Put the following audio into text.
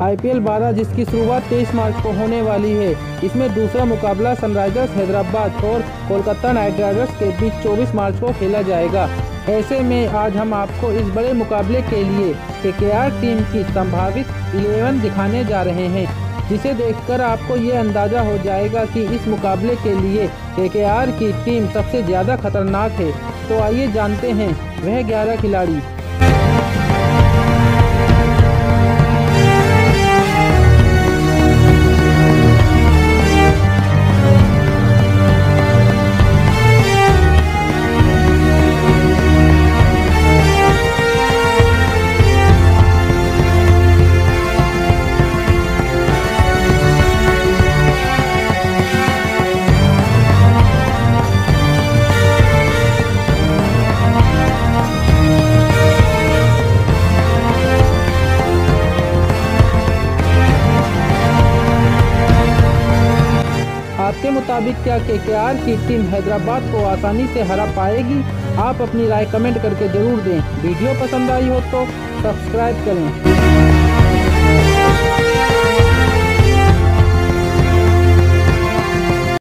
IPL 12 जिसकी शुरुआत 23 मार्च को होने वाली है। इसमें दूसरा मुकाबला सनराइजर्स हैदराबाद और कोलकाता नाइट राइडर्स के बीच 24 मार्च को खेला जाएगा। ऐसे में आज हम आपको इस बड़े मुकाबले के लिए KKR टीम की संभावित 11 दिखाने जा रहे हैं, जिसे देखकर आपको ये अंदाज़ा हो जाएगा कि इस मुकाबले के लिए KKR की टीम सबसे ज़्यादा खतरनाक है। तो आइए जानते हैं वह 11 खिलाड़ी। आपके मुताबिक क्या KKR की टीम हैदराबाद को आसानी से हरा पाएगी? आप अपनी राय कमेंट करके ज़रूर दें। वीडियो पसंद आई हो तो सब्सक्राइब करें।